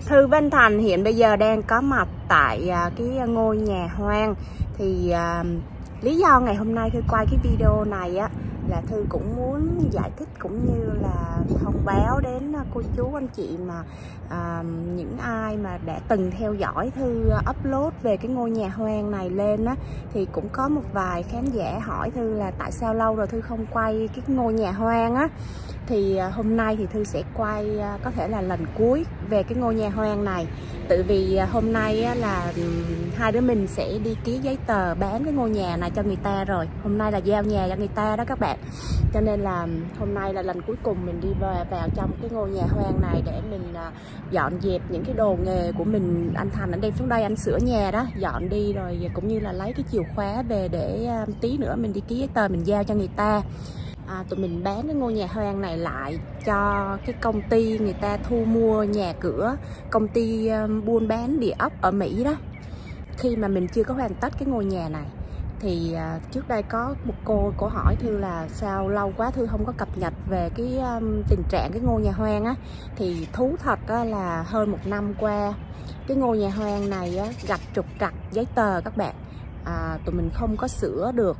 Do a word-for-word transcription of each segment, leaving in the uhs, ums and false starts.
Thư với anh Thành hiện bây giờ đang có mặt tại cái ngôi nhà hoang. Thì uh, lý do ngày hôm nay Thư quay cái video này á là Thư cũng muốn giải thích cũng như là thông báo đến cô chú anh chị mà uh, những ai mà đã từng theo dõi Thư upload về cái ngôi nhà hoang này lên á, thì cũng có một vài khán giả hỏi Thư là tại sao lâu rồi Thư không quay cái ngôi nhà hoang á. Thì uh, hôm nay thì Thư sẽ quay uh, có thể là lần cuối về cái ngôi nhà hoang này. Tự vì uh, hôm nay uh, là um, hai đứa mình sẽ đi ký giấy tờ bán cái ngôi nhà này cho người ta rồi. Hôm nay là giao nhà cho người ta đó các bạn. Cho nên là um, hôm nay là lần cuối cùng mình đi vào, vào trong cái ngôi nhà hoang này để mình uh, dọn dẹp những cái đồ nghề của mình. Anh Thành anh đem xuống đây anh sửa nhà đó, dọn đi rồi cũng như là lấy cái chìa khóa về để uh, tí nữa mình đi ký giấy tờ mình giao cho người ta. À, tụi mình bán cái ngôi nhà hoang này lại cho cái công ty người ta thu mua nhà cửa, công ty um, buôn bán địa ốc ở Mỹ đó. Khi mà mình chưa có hoàn tất cái ngôi nhà này thì uh, trước đây có một cô cô hỏi Thư là sao lâu quá Thư không có cập nhật về cái um, tình trạng cái ngôi nhà hoang á. Thì thú thật á, là hơn một năm qua cái ngôi nhà hoang này á, gặp trục trặc giấy tờ các bạn. À, tụi mình không có sửa được.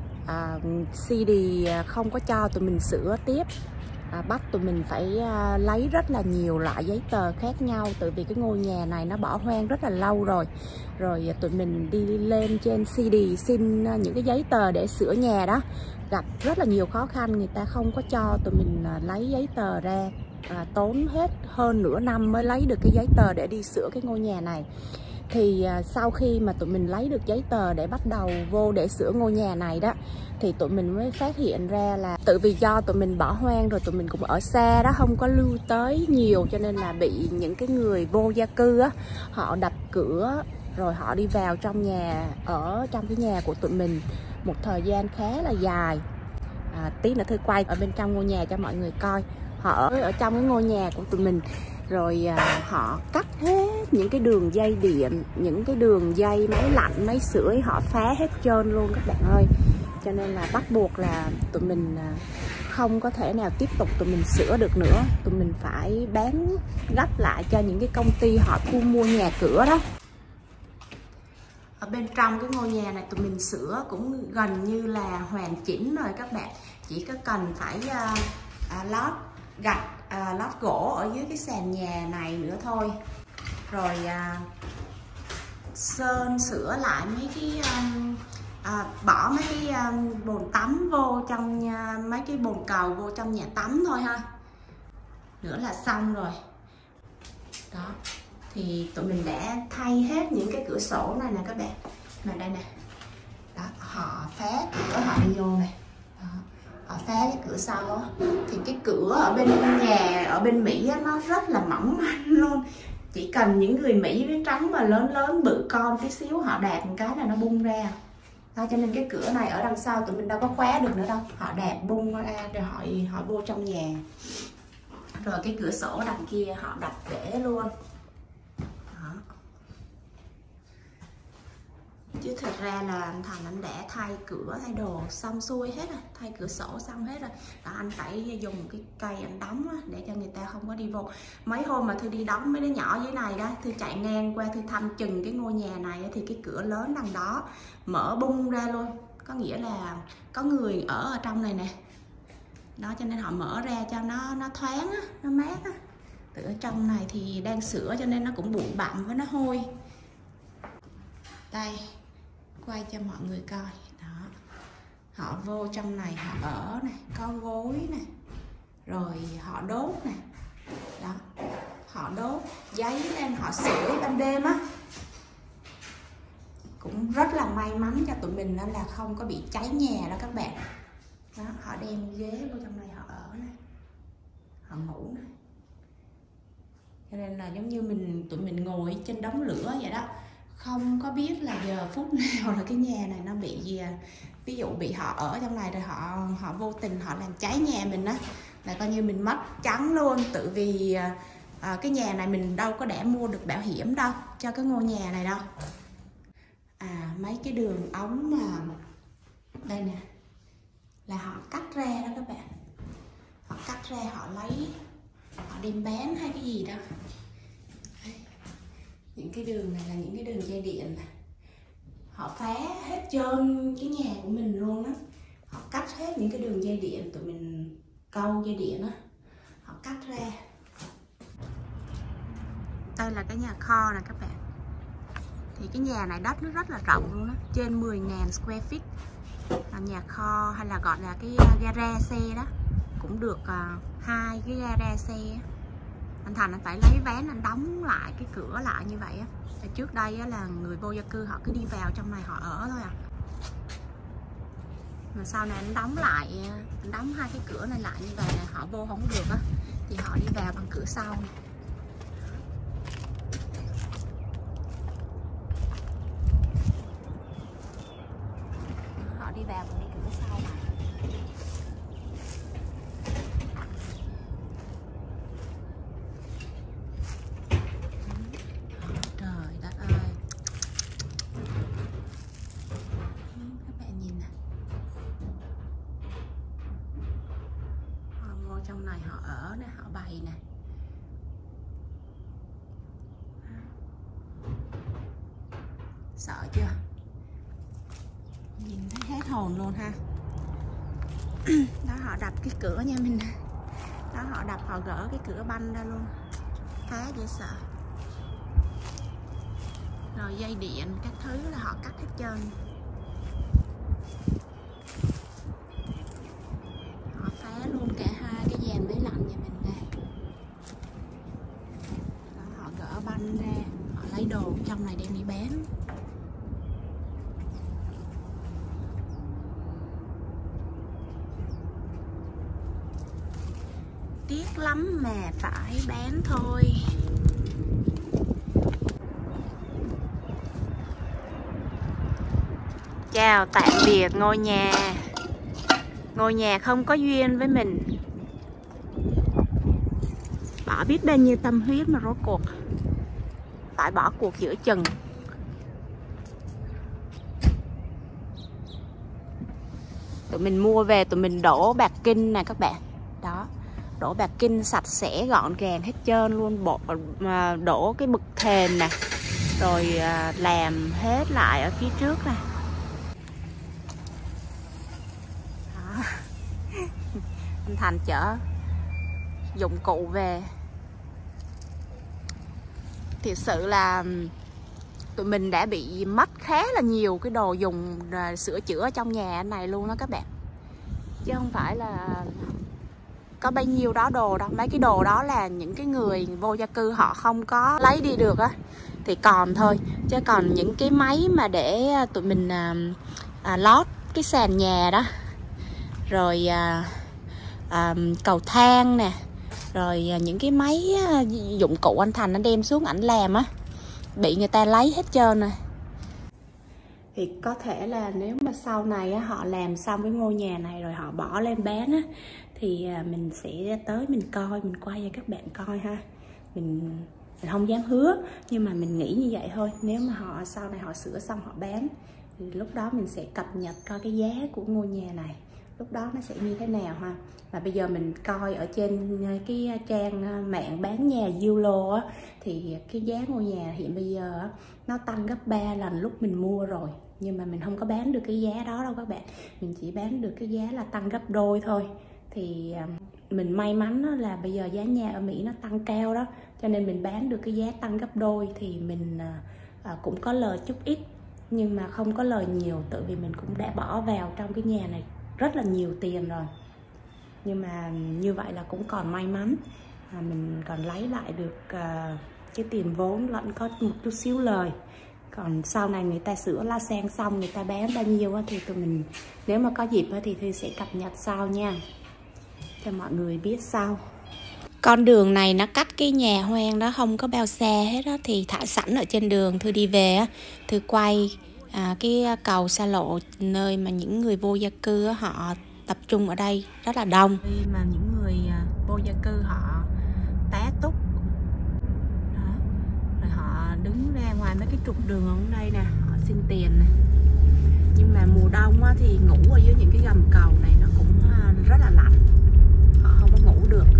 À, xê đê không có cho tụi mình sửa tiếp, à, bắt tụi mình phải à, lấy rất là nhiều loại giấy tờ khác nhau. Tại vì cái ngôi nhà này nó bỏ hoang rất là lâu rồi. Rồi tụi mình đi lên trên xê đê xin những cái giấy tờ để sửa nhà đó, gặp rất là nhiều khó khăn. Người ta không có cho tụi mình à, lấy giấy tờ ra, à, tốn hết hơn nửa năm mới lấy được cái giấy tờ để đi sửa cái ngôi nhà này. Thì à, sau khi mà tụi mình lấy được giấy tờ để bắt đầu vô để sửa ngôi nhà này đó, thì tụi mình mới phát hiện ra là tự vì do tụi mình bỏ hoang rồi, tụi mình cũng ở xa đó, không có lưu tới nhiều, cho nên là bị những cái người vô gia cư á, họ đập cửa rồi họ đi vào trong nhà, ở trong cái nhà của tụi mình một thời gian khá là dài. À, tí nữa Thư quay ở bên trong ngôi nhà cho mọi người coi. Họ ở, ở trong cái ngôi nhà của tụi mình rồi à, họ cắt hết những cái đường dây điện, những cái đường dây máy lạnh, máy sưởi, họ phá hết trơn luôn các bạn ơi. Cho nên là bắt buộc là tụi mình à, không có thể nào tiếp tục tụi mình sửa được nữa. Tụi mình phải bán gấp lại cho những cái công ty họ thu mua nhà cửa đó. Ở bên trong cái ngôi nhà này tụi mình sửa cũng gần như là hoàn chỉnh rồi các bạn. Chỉ có cần phải à, à, lót gạch, à, lót gỗ ở dưới cái sàn nhà này nữa thôi. Rồi à, sơn sửa lại mấy cái um, à, bỏ mấy cái um, bồn tắm vô trong uh, mấy cái bồn cầu vô trong nhà tắm thôi ha, nữa là xong rồi đó. Thì tụi mình đã thay hết những cái cửa sổ này nè các bạn, mà đây nè đó, họ phá cửa họ đi vô này đó. Họ phá cái cửa sau á, thì cái cửa ở bên nhà ở bên Mỹ á, nó rất là mỏng manh luôn. Chỉ cần những người Mỹ với trắng mà lớn lớn bự con tí xíu, họ đạp một cái là nó bung ra đó. Cho nên cái cửa này ở đằng sau tụi mình đâu có khóa được nữa đâu, họ đạp bung ra rồi họ họ vô trong nhà. Rồi cái cửa sổ đằng kia họ đập để luôn đó. Chứ thật ra là anh Thành anh đã thay cửa thay đồ xong xuôi hết rồi, thay cửa sổ xong hết rồi đó. Anh phải dùng cái cây anh đóng á, để cho người ta không có đi vô. Mấy hôm mà Thư đi đóng mấy đứa nhỏ dưới này đó, Thư chạy ngang qua Thư thăm chừng cái ngôi nhà này thì cái cửa lớn đằng đó mở bung ra luôn. Có nghĩa là có người ở ở trong này nè đó, cho nên họ mở ra cho nó nó thoáng á, nó mát á. Từ ở trong này thì đang sửa cho nên nó cũng bụi bặm với nó hôi. Đây quay cho mọi người coi đó, họ vô trong này họ ở này, có gối nè, rồi họ đốt nè đó, họ đốt giấy lên họ sưởi ban đêm á. Cũng rất là may mắn cho tụi mình là không có bị cháy nhà đó các bạn đó. Họ đem ghế vô trong này họ ở nè, họ ngủ nè, cho nên là giống như mình tụi mình ngồi trên đống lửa vậy đó, không có biết là giờ phút nào là cái nhà này nó bị gì. Ví dụ bị họ ở trong này rồi họ họ vô tình họ làm cháy nhà mình á, là coi như mình mất trắng luôn. Tự vì à, cái nhà này mình đâu có để mua được bảo hiểm đâu cho cái ngôi nhà này đâu. À mấy cái đường ống mà đây nè là họ cắt ra đó các bạn, họ cắt ra họ lấy, họ đem bán hay cái gì đó. Đấy. cái đường này là những cái đường dây điện này. Họ phá hết trơn cái nhà của mình luôn á. Họ cắt hết những cái đường dây điện, tụi mình câu dây điện á, họ cắt ra. Đây là cái nhà kho nè các bạn. Thì cái nhà này đất nó rất là rộng luôn á, trên mười nghìn square feet. Là nhà kho hay là gọi là cái gara xe đó, cũng được uh, hai cái gara xe. Anh Thành anh phải lấy ván anh đóng lại cái cửa lại như vậy á. Trước đây á, là người vô gia cư họ cứ đi vào trong này họ ở thôi à. Mà sau này anh đóng lại, anh đóng hai cái cửa này lại như vậy này, họ vô không được á, thì họ đi vào bằng cửa sau này. Họ đi vào bằng cái cửa sau này. Trời đất ơi, các bạn nhìn nè, họ vô trong này họ ở nè, họ bày nè. Sợ chưa? Nhìn thấy hết hồn luôn ha. Đó họ đập cái cửa nha mình. Đó họ đập, họ gỡ cái cửa banh ra luôn. Phá dễ sợ. Rồi dây điện các thứ là họ cắt hết trơn. Họ phá luôn cả hai cái dàn máy lạnh nhà mình ra. Đó, họ gỡ banh ra, họ lấy đồ trong này đem đi bán. Tiếc lắm mà phải bán thôi. Chào tạm biệt ngôi nhà. Ngôi nhà không có duyên với mình. Bỏ biết bao nhiêu tâm huyết mà rốt cuộc phải bỏ cuộc giữa chừng. Tụi mình mua về tụi mình đổ bạc kinh nè các bạn. Đó, đổ bạc kinh sạch sẽ gọn gàng hết trơn luôn. Bộ, đổ cái bậc thềm nè, rồi làm hết lại ở phía trước nè. Đó. Anh Thành chở dụng cụ về. Thực sự là tụi mình đã bị mất khá là nhiều cái đồ dùng sửa chữa trong nhà này luôn đó các bạn. Chứ không phải là có bao nhiêu đó đồ đâu. Mấy cái đồ đó là những cái người vô gia cư họ không có lấy đi được á thì còn thôi. Chứ còn những cái máy mà để tụi mình à, à, lót cái sàn nhà đó, rồi à, à, cầu thang nè, rồi à, những cái máy à, dụng cụ anh Thành anh đem xuống ảnh làm á, bị người ta lấy hết trơn rồi. Thì có thể là nếu mà sau này á, họ làm xong cái ngôi nhà này rồi họ bỏ lên bán á, thì mình sẽ tới mình coi, mình quay cho các bạn coi ha. Mình, mình không dám hứa, nhưng mà mình nghĩ như vậy thôi. Nếu mà họ sau này họ sửa xong họ bán, thì lúc đó mình sẽ cập nhật coi cái giá của ngôi nhà này lúc đó nó sẽ như thế nào ha. Và bây giờ mình coi ở trên cái trang mạng bán nhà Zillow á, thì cái giá ngôi nhà hiện bây giờ á, nó tăng gấp ba lần lúc mình mua rồi. Nhưng mà mình không có bán được cái giá đó đâu các bạn. Mình chỉ bán được cái giá là tăng gấp đôi thôi. Thì mình may mắn là bây giờ giá nhà ở Mỹ nó tăng cao đó, cho nên mình bán được cái giá tăng gấp đôi. Thì mình cũng có lời chút ít, nhưng mà không có lời nhiều, tại vì mình cũng đã bỏ vào trong cái nhà này rất là nhiều tiền rồi. Nhưng mà như vậy là cũng còn may mắn, à, mình còn lấy lại được uh, cái tiền vốn, lẫn có một chút xíu lời. Còn sau này người ta sửa la sen xong, người ta bán bao nhiêu á, thì tụi mình nếu mà có dịp á, thì Thư sẽ cập nhật sau nha, cho mọi người biết sau. Con đường này nó cách cái nhà hoang đó không có bao xa hết á, thì thả sẵn ở trên đường Thư đi về á, Thư quay à, cái cầu xa lộ nơi mà những người vô gia cư á, họ tập trung ở đây rất là đông. Khi mà những người vô gia cư họ tá túc đó, rồi họ đứng ra ngoài mấy cái trục đường ở đây nè, họ xin tiền nè. Nhưng mà mùa đông á, thì ngủ ở dưới những cái gầm cầu này nó cũng rất là lạnh, họ không có ngủ được.